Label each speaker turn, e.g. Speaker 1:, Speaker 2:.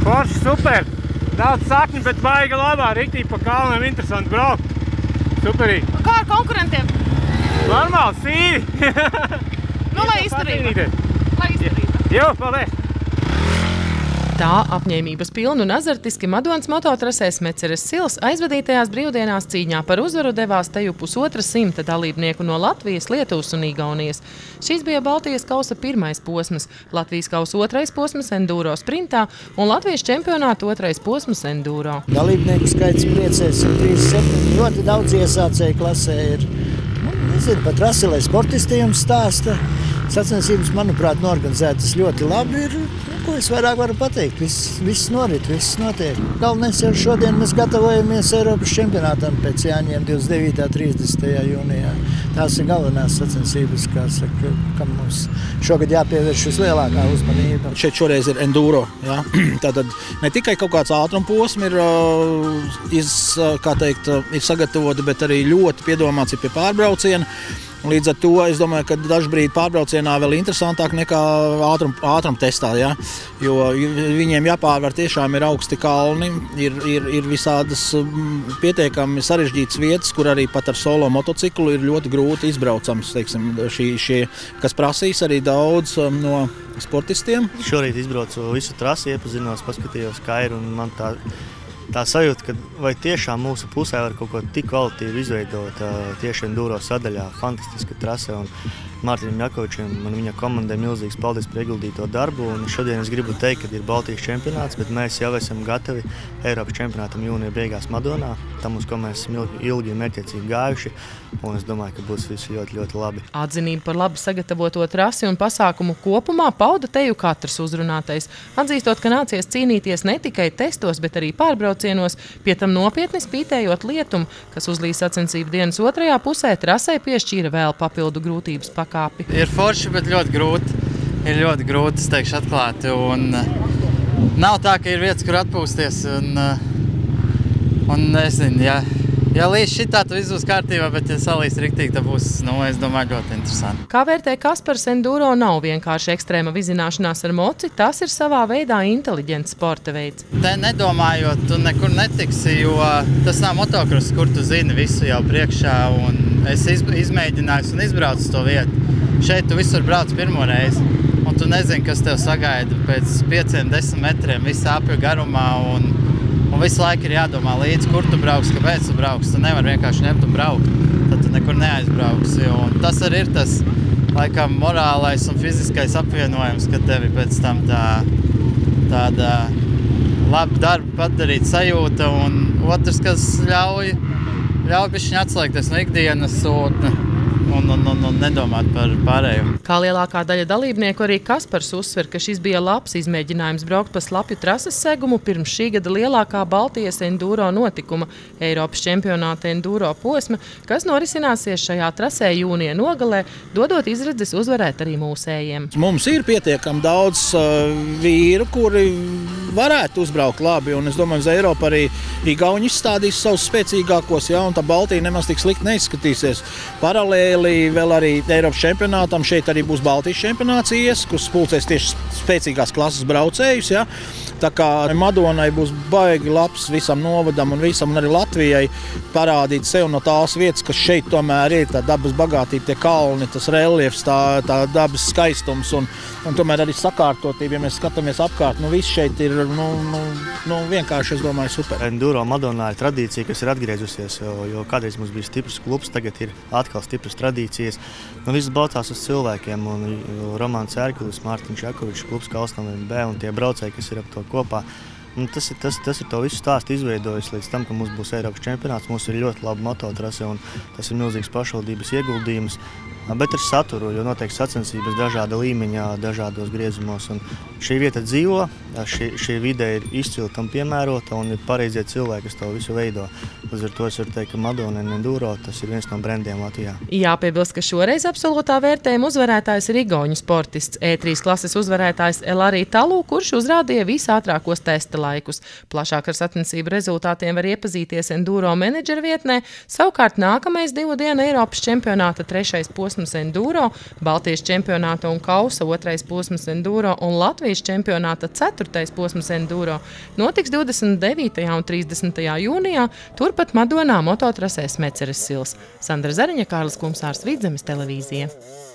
Speaker 1: Forši, super. Daudz sakni, bet baiga labā. Riktīgi pa kalniem interesanti braukt. Superīgi.
Speaker 2: Kā ar konkurentiem?
Speaker 1: Normāli, sīvi.
Speaker 2: Lai izturība.
Speaker 1: Jo, paldies.
Speaker 3: Tā apņēmības pilnu un azartiski Madonas mototrasē Smeceres Sils aizvadītajās brīvdienās cīņā par uzvaru devās teju 150 dalībnieku no Latvijas, Lietuvas un Igaunijas. Šīs bija Baltijas kausa pirmais posms, Latvijas kausa otrais posms enduro sprintā un Latvijas čempionāta otrais posms enduro.
Speaker 4: Dalībnieku skaits priecē 137, ļoti daudz iesācēju klasē ir. Nezinu, pat Raselē sportistiem stāsta. Sacensības, manuprāt, norganizētas ļoti labi ir. Ko es vairāk varu pateikt? Viss norit, viss notiek. Galvenais jau šodien mēs gatavojamies Eiropas čempionātam pēc Jāņiem 29. 30. jūnijā. Tās ir galvenās sacensības, kā saka, kam mums šogad jāpievērš vislielākā uzmanība.
Speaker 5: Šeit šoreiz ir enduro. Ja? Tātad ne tikai kaut kāds ātrumposms ir sagatavoti, bet arī ļoti piedomāts ir pie pārbrauciena. Līdz ar to es domāju, ka dažbrīd pārbraucienā vēl interesantāk nekā ātrumtestā, ja? Jo viņiem jāpārvar tiešām ir augsti kalni, ir visādas pietiekami sarežģītas vietas, kur arī pat ar solo motociklu ir ļoti grūti izbraucams, teiksim, šie, kas prasīs arī daudz no sportistiem.
Speaker 6: Šorīt izbraucu visu trasi, iepazinos, paskatījos kairu un man tā sajūta, ka vai tiešām mūsu pusē var kaut ko tik kvalitīvi izveidot tieši enduro sadaļā, fantastiska trase un Mārtiņam Jakovičam un viņa komandai milzīgs paldies par ieguldīto darbu un šodien es gribu teikt, ka ir Baltijas čempionāts, bet mēs jau esam gatavi Eiropas čempionātam jūnija beigās Madonā, tam uz ko mēs esam ilgi un mērķiecīgi gājuši un es domāju, ka būs visi ļoti, ļoti labi.
Speaker 3: Atzinību par labi sagatavoto trasi un pasākumu kopumā pauda teju katrs uzrunātais, atzīstot, ka nācies cīnīties ne tikai testos, bet arī pārbraucienos, pie tam nopietni spītējot lietumu, kas uzlīs sacensību dienas otrajā pusē trasē piešķīra vēl papildu grūtības pakāpi.
Speaker 7: Ir forši, bet ļoti grūti. Ir ļoti grūti, es teikšu atklāti. Un nav tā, ka ir vietas, kur atpūsties. Un nezinu, ja līdz šitā tu viss būs kārtībā, bet ja salīs riktīgi, tad būs, es domāju, ļoti interesanti.
Speaker 3: Kā vērtē Kaspars, enduro nav vienkārši ekstrēma vizināšanās ar moci, tas ir savā veidā inteliģents sporta veids.
Speaker 7: Te nedomājot, tu nekur netiksi, jo tas nav motokross, kur tu zini visu jau priekšā. Un es izmēģināju un izbraucu to vietu. Šeit tu visur brauc pirmo reizi, un tu nezini, kas tev sagaida pēc 5-10 metriem visā apju garumā. Un visu laiku ir jādomā līdzi, kur tu brauks, kāpēc tu brauks. Tu nevar vienkārši ņemt un braukt, tad tu nekur neaizbrauksi. Un tas arī ir tas, laikam, morālais un fiziskais apvienojums, ka tevi pēc tam tāda laba darba padarīt sajūta. Un otrs, kas ļauj bišķiņ atslēgties no ikdienas un nedomāt par pārējo.
Speaker 3: Kā lielākā daļa dalībnieku, arī Kaspars uzsver, ka šis bija labs izmēģinājums braukt pa slapju trases segumu pirms šī gada lielākā Baltijas enduro notikuma, Eiropas čempionāta enduro posma, kas norisināsies šajā trasē jūnija nogalē, dodot izredzes uzvarēt arī mūsējiem.
Speaker 5: Mums ir pietiekami daudz vīru, kuri varētu uzbraukt labi, un es domāju, uz Eiropu arī Igauni izstādīs savus spēcīgākos, ja, un tā Baltija nemaz tik slikti neizskatīsies. Paralēli vēl arī Eiropas čempionātam šeit arī būs Baltijas čempionāts kurš pulcēs tieši spēcīgās klases braucējus, ja. Tā kā Madonai būs baigi labs visam novadam un visam, un arī Latvijai parādīt sev no tās vietas, kas šeit tomēr ir tā dabas bagātība, tie kalni, tas reliefs, tā dabas skaistums un tomēr arī sakārtotība, ja mēs skatāmies apkārt, viss šeit ir, vienkārši, es domāju, super.
Speaker 6: Enduro Madonā ir tradīcija, kas ir atgriezusies, jo kādreiz mums bija stiprs klubs, tagad ir atkal stipras tradīcijas. Viss balstās uz cilvēkiem, un Romāns Ērgulis, Mārtiņš Jakovičs, klubs Kalstam B un tie braucēji, kas ir ap to kopā. Tas ir to visu stāstu izveidojis līdz tam, ka mums būs Eiropas čempionāts, mums ir ļoti laba mototrase un tas ir milzīgs pašvaldības ieguldījums. Bet ar saturu, jo notiek sacensības dažāda līmeņā, dažādos griezumos. Un šī vieta dzīvo, šī vide ir izcili tam piemērota un ir pareizie cilvēki, kas to visu veido. Līdz ar to es varu teikt, ka Madona un Enduro tas ir viens no brendiem Latvijā.
Speaker 3: Jāpiebilst, ka šoreiz absolūtā vērtējuma uzvarētājs ir igauņu sportists, E3 klases uzvarētājs Elārī Talū, kurš uzrādīja visātrākos testa laikus. Plašāk ar sacensību rezultātiem var iepazīties Enduro menedžera vietnē, savukārt nākamais 2 dienu Eiropas čempionāta 3. posms posms enduro, Baltijas čempionāta un kausa 2. posms enduro un Latvijas čempionāta 4. posms enduro notiks 29. un 30. jūnijā, turpat Madonā mototrasē Smeceres sils. Sandra Zariņa, Kārlis Kumsārs, Vidzemes televīzija.